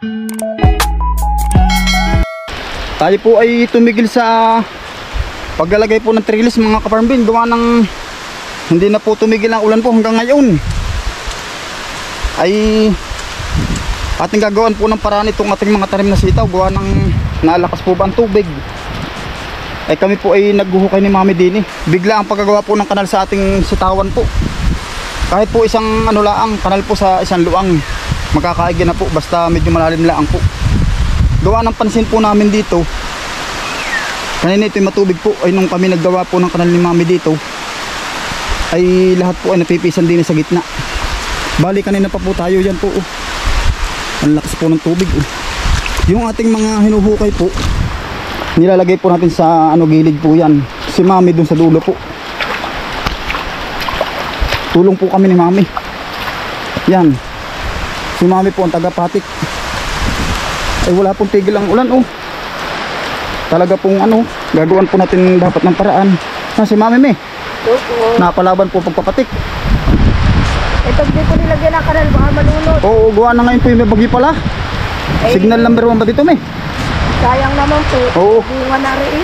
Tayo po ay tumigil sa paglalagay po ng trellis mga kaparmbin, gawa ng hindi na po tumigil ang ulan po hanggang ngayon. Ay ating gagawin po ng paraan itong ating mga tanim na sitaw, gawa ng nalakas po ba ang tubig. Ay kami po ay naghuhukay ni Mami Dini. Bigla ang paggagawa po ng kanal sa ating sitawan po. Kahit po isang ano laang kanal po sa isang luang, magkakaigi na po basta medyo malalim laang po. Gawa ng pansin po namin dito, kanina ito'y matubig po. Ay nung kami naggawa po ng kanal ni Mami dito, ay lahat po ay napipisan din sa gitna. Bali kanina pa po tayo yan po. Ang lakas po ng tubig. Yung ating mga hinuhukay po, nilalagay po natin sa gilid po yan. Si Mami dun sa dulo po. Tulong po kami ni Mami. Yan. Si Mami po ang tagapatik. Ay wala pong tigil ang ulan Talaga pong gagawin po natin dapat ng paraan. Si Mami me. Napalaban po pagpapatik. Ito hindi ko nilagyan ng kanal, baka malunod. Oo, gawa na ngayon po yung may bagyo pala. Signal number 1 ba dito me? Sayang naman po. Oo. Bunga na rin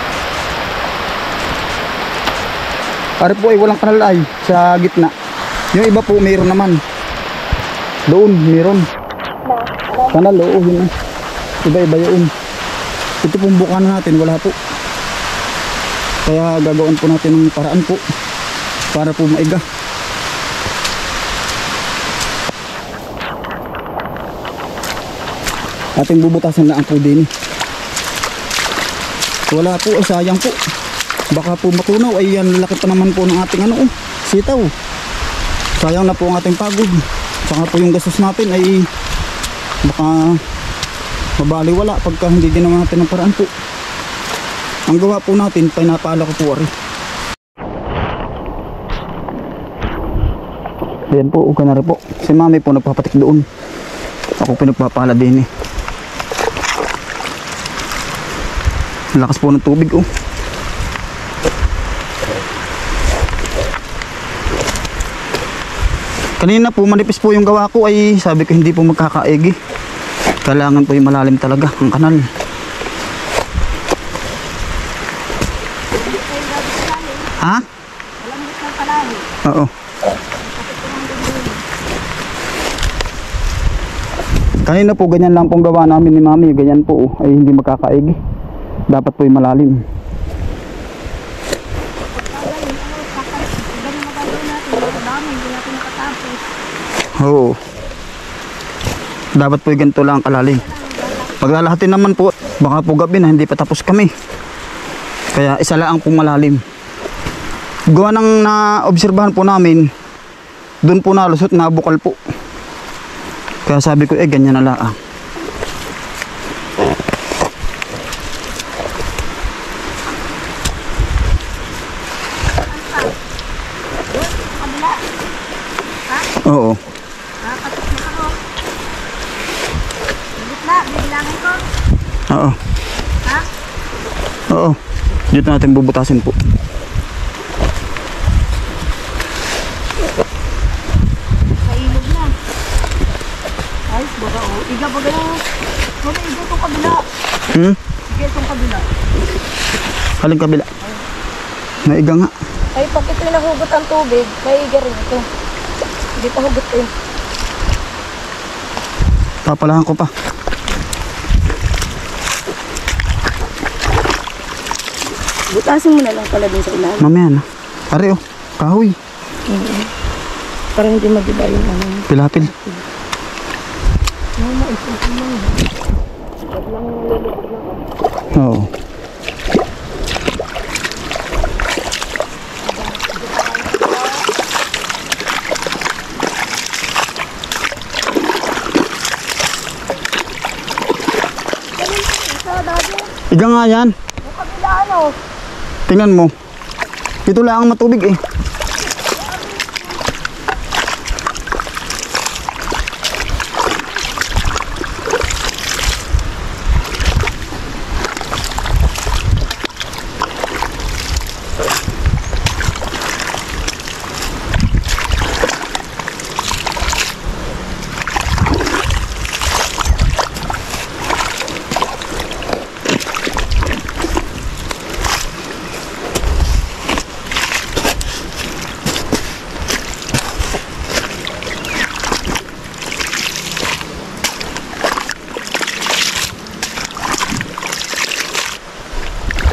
Pare po ay walang kanal ay sa gitna. Yung iba po mayroon naman. Doon mayroon. Kanal, oo yun. Iba-iba yun. Ito pong bukanan natin, wala po. Kaya gagawin po natin ng paraan po para po maiga. Ating bubutasan lang po din. Wala po, ay sayang po. Baka po matunaw, ay yan laki pa naman po ng ating sitaw. Sayang na po ang ating pagod. Saka po yung gastos natin ay baka mabaliwala pagka hindi ginawa natin ng paraan po. Ang gawa po natin, pinapala ko po ari. Ayan po, uga na rin po. Si Mami po nagpapatik doon. Ako pinagpapala din Lakas po ng tubig Kanina po manipis po yung gawa ko, ay sabi ko hindi po magkakaigi. Kailangan po yung malalim talaga ang kanal. Ha? Oo. Kanina po ganyan lang pong gawa namin ni Mami. Ganyan po ay hindi magkakaigi. Dapat po yung malalim. Oo. Dapat po yung ganito lang kalalim. Paglalahatin naman po, baka po gabi na hindi pa tapos kami. Kaya isa lang pong malalim. Gawa ng na-obserbahan po namin, doon po nalusot, nabukal po. Kaya sabi ko ganyan na lang. Oo. Oo. Ha? Oo. Dito natin bubutasin po. Nailog na. Ay, baga Iga baga na. Wala, iga itong kabila. Iga itong kabila. Haling kabila. Naiga nga. Ay, pag ito'y nahugot ang tubig, naiga rin ito. Hindi pa hugot ito. Papalahan ko pa. Butasin mo na lang pala din sa ilalim. Mamaya na. Pare kahoy. Para hindi magiba yung Pilapil. Oo. Iga nga yan. Yung kabila Tingnan mo. Ito lang ang matubig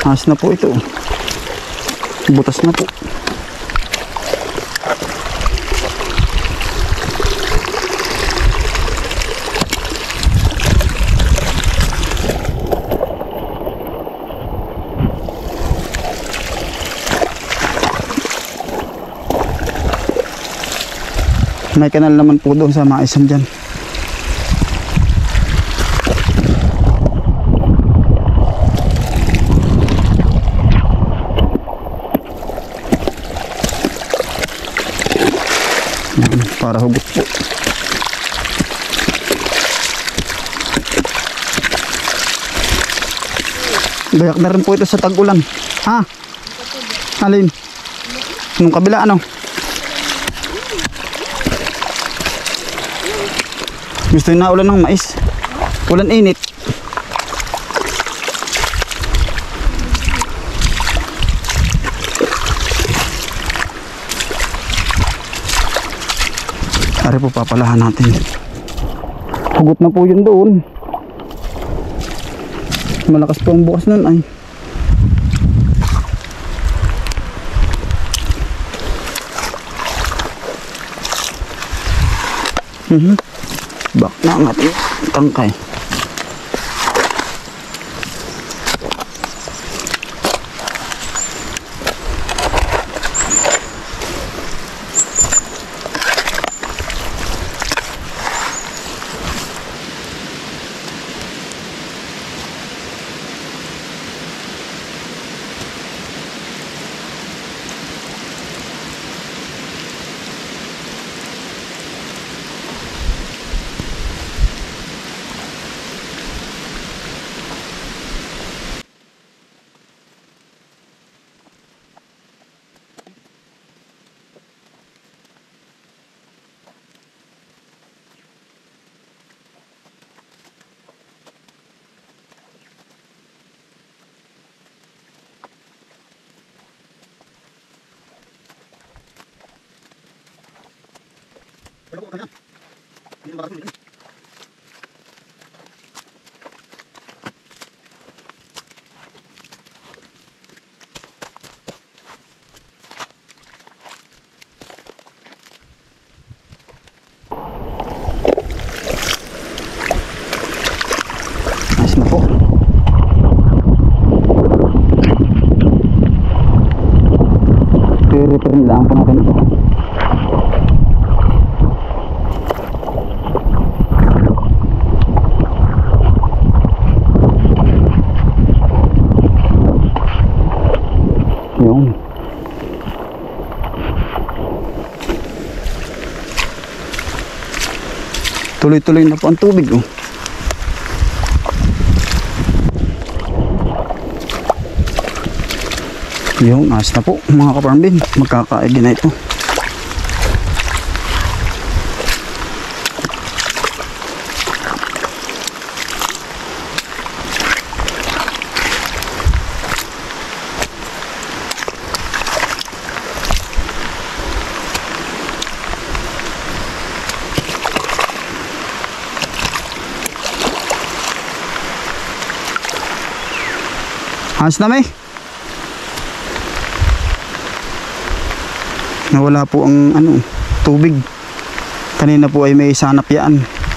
Ayos na po ito. Butas na po. May kanal naman po doon sa mga isang dyan. Para hugot po. Gayak na rin po ito sa tag-ulan. Ha? Alin? Nung kabila ano? Gusto na ulan ng mais. Ulan init. Ari po papalahan natin. Hugot na po yun doon. Malakas po ang bukas nun ay. Bak na ang ating tangkay. Ayos na po. I-repair lang po natin ito. Yun. Tuloy-tuloy na po ang tubig oh. Yung ayos na po mga kaparambin, magkakaigi na ito. Ayos na may nawala po ang tubig. Kanina po ay may sanap yan.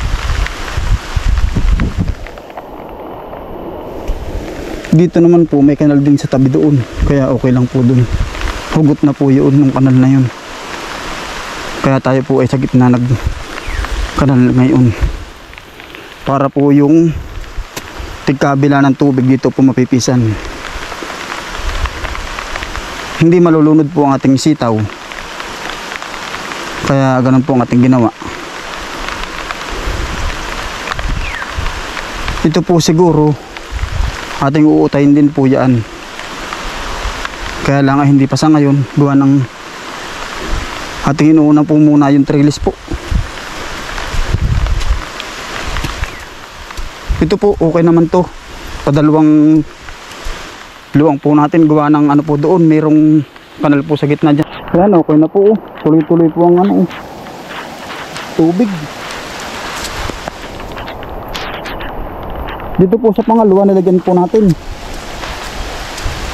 Dito naman po may kanal din sa tabi doon, kaya okay lang po doon. Hugot na po yun ng kanal na yun, kaya tayo po ay sa gitna nag kanal ngayon para po yung tigkabila ng tubig dito po mapipisan. Hindi malulunod po ang ating sitaw, kaya ganun po ang ating ginawa. Ito po siguro ating uutayin din po yan, kaya lang ay hindi pa sa ngayon, gawa ng ating inuuna po muna yung trellis po. Ito po okay naman to, padalawang luwang po natin, gawa ng po doon mayroong kanal po sa gitna dyan. Ayan, okay na po. Tuloy-tuloy po ang tubig. Dito po sa pangalawa nilagyan po natin.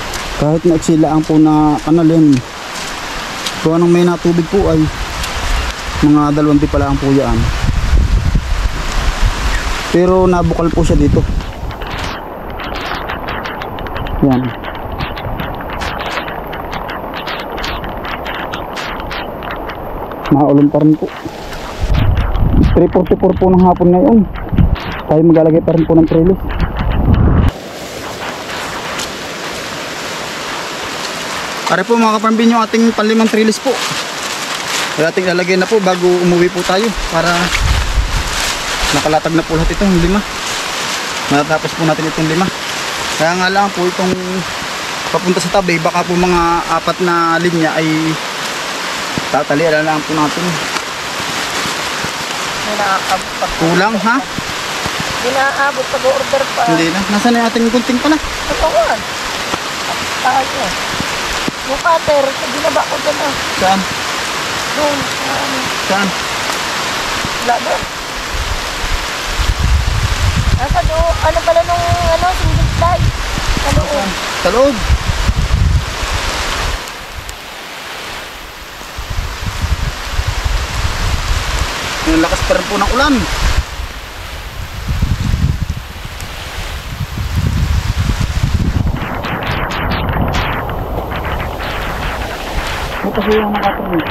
Kahit na eksilaan po na kanal yan. Kung anong may natubig po ay mga 2 pala ang po yan. Pero nabukal po siya dito. Yan. Naulan pa rin po. 3:44 po ng hapon ngayon. Tayo maglalagay pa rin po ng trellis. Para po mga kaparambin yung ating panlimang trellis po. Kaya ating lalagay na po bago umuwi po tayo para nakalatag na po lahat itong 5. Matatapos po natin itong 5. Kaya nga lang po itong papunta sa tabi, baka po mga 4 na linya ay tatalian na lang po natin. May nakaabot pa. Kulang ha? Hindi naaabot pag-order pa. Hindi na. Nasaan na yung ating gunting pala? Ito nga. Tayo. Yung cutter, ginaba ko dyan ah. Saan? Doon. Saan? Wala doon. Nasa doon. Ano pala nung single fly? Sa loob. Sa loob. Ang lakas pa rin po ng ulan. Ito kasi yung nakatuloy.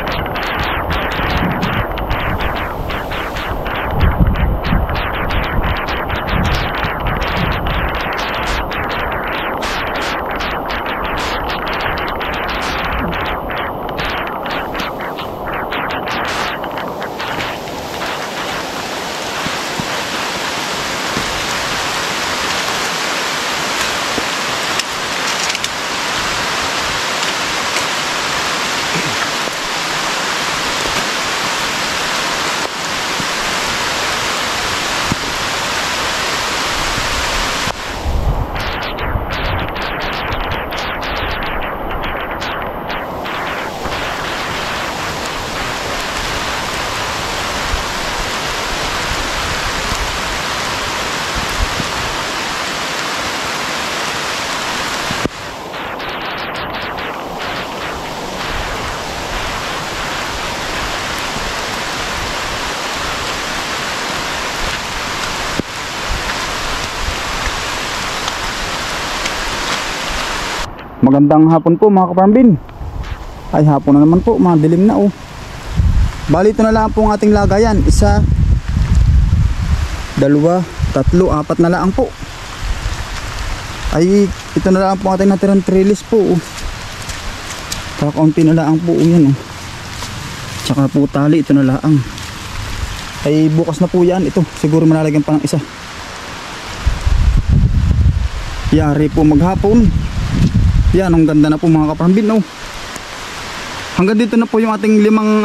Magandang hapon po mga kaparambin. Ay hapon na naman po, madilim na oh. Bali ito na lang po ang ating lagayan. 1, 2, 3, 4 na lang po. Ay ito na lang po ang ating natirang trellis po oh. Kakaunti na lang po yan oh. Tsaka po tali, ito na lang. Ay bukas na po yan. Ito siguro malalagyan pa ng isa. Yari po maghapon. Yan, ang ganda na po mga kaparambin oh. Hanggang dito na po yung ating 5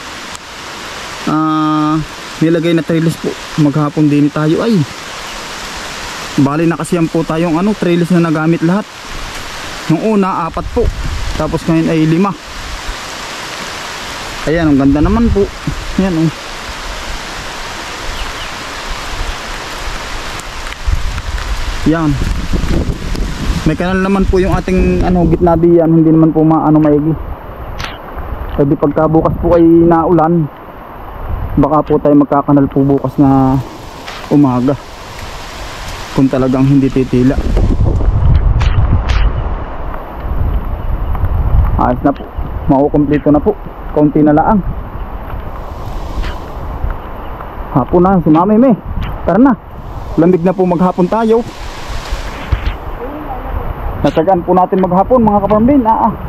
nilagay na trellis po. Maghapon din tayo ay. Bali na kasi yan po tayong trellis na nagamit lahat. Nung una 4 po. Tapos ngayon ay 5. Ayan, ang ganda naman po. Yan oh. Yan. May kanal naman po yung ating gitna diyan, hindi naman po maigi. Pwede pagka bukas po ay naulan, baka po tayo magkakanal po bukas na umaga. Kung talagang hindi titila. Ayos na po. Makukumpleto na po. Kaunti na lang. Hapon na si Mami May. Tara na. Lamig na po maghapon tayo. Natagaan po natin maghapon mga kaparambin.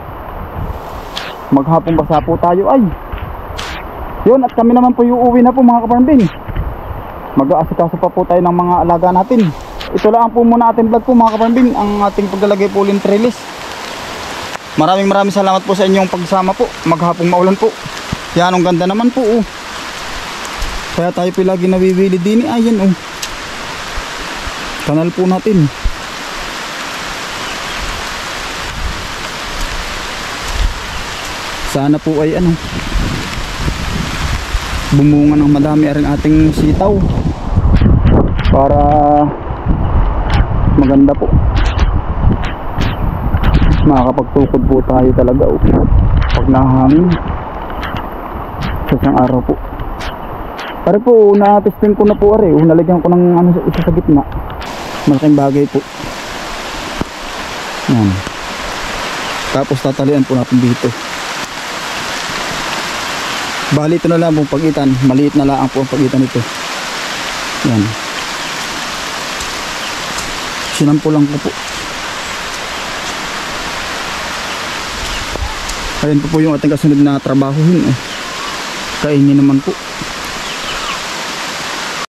Maghapon basa po tayo ay. Yun, at kami naman po uuwi na po mga kaparambin. Mag-aasikaso pa po tayo ng mga alaga natin. Ito lang po muna ating vlog po mga kaparambin. Ang ating paglalagay po ulit trellis. Maraming salamat po sa inyong pagsama po. Maghapong maulan po. Yan, ang ganda naman po oh. Kaya tayo po lagi nawiwili din. Ayan oh. Kanal po natin. Sana po ay bumunga ng madami ang ating sitaw para maganda po. makakapagtukod po tayo talaga pag nahangin sa isang araw po. Pare po, na-testing ko na po are. Nalagyan ko ng ano, isa sa gitna. Malaking bagay po. Yan. Tapos tatalian po natin dito. Bali ito na lang pong pagitan. Maliit na lang po ang pagitan nito. Yan. Sinampo lang po. Ayun po yung ating kasunod na trabahuhin. Kainin naman po.